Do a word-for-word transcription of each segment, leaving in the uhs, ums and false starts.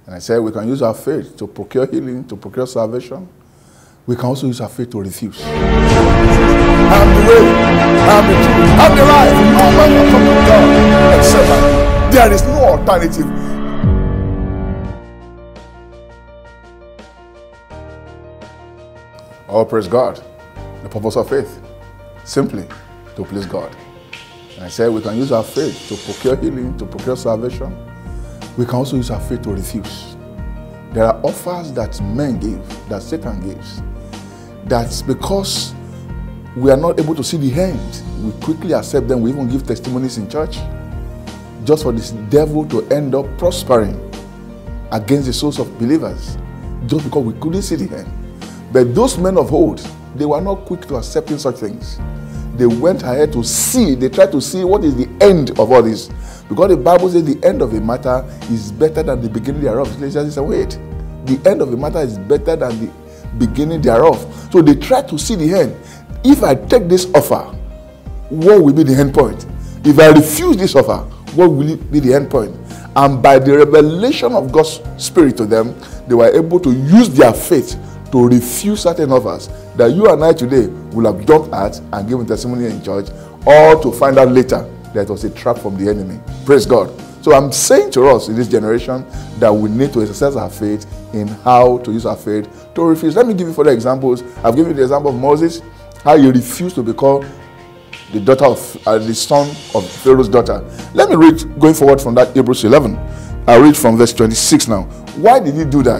And I said we can use our faith to procure healing, to procure salvation. We can also use our faith to refuse. I'm the way, I'm the truth, I'm the life. No man can come to God except by me. There is no alternative. Oh, praise God. The purpose of faith, simply to please God. And I said we can use our faith to procure healing, to procure salvation. We can also use our faith to refuse. There are offers that men give, that Satan gives, that's because we are not able to see the end. We quickly accept them. We even give testimonies in church just for this devil to end up prospering against the souls of believers just because we couldn't see the end. But those men of old, they were not quick to accepting such things. They went ahead to see, they tried to see what is the end of all this. Because the Bible says the end of a matter is better than the beginning thereof. Ecclesiastes said, wait, the end of a matter is better than the beginning thereof. So they tried to see the end. If I take this offer, what will be the end point? If I refuse this offer, what will it be the end point? And by the revelation of God's Spirit to them, they were able to use their faith to refuse certain offers that you and I today will have jumped at and given testimony in church, or to find out later that it was a trap from the enemy. Praise God. So I'm saying to us in this generation that we need to exercise our faith in how to use our faith to refuse. Let me give you further examples. I've given you the example of Moses, how he refused to be called the daughter of uh, the son of Pharaoh's daughter. Let me read going forward from that Hebrews eleven. I'll read from verse twenty-six now. Why did he do that?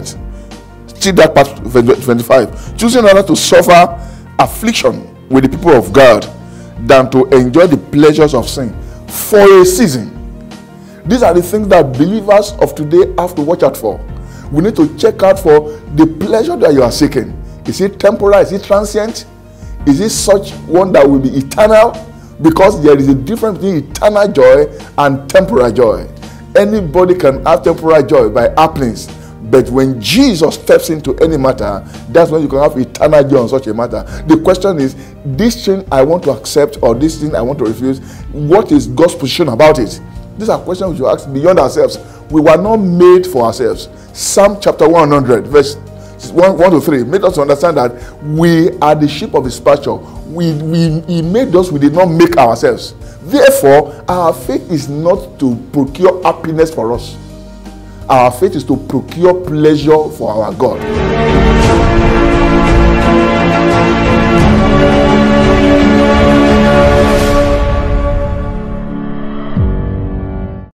See that part, verse twenty-five. Choosing rather to suffer affliction with the people of God than to enjoy the pleasures of sin for a season. These are the things that believers of today have to watch out for. We need to check out for the pleasure that you are seeking. Is it temporal? Is it transient? Is it such one that will be eternal? Because there is a difference between eternal joy and temporal joy. Anybody can have temporal joy by happenings. But when Jesus steps into any matter, that's when you can have eternal joy on such a matter. The question is, this thing I want to accept or this thing I want to refuse, what is God's position about it? These are questions we should ask beyond ourselves. We were not made for ourselves. Psalm chapter one hundred, verse one, one to three, made us understand that we are the sheep of his pasture. We, we, he made us, we did not make ourselves. Therefore, our faith is not to procure happiness for us. Our faith is to procure pleasure for our God.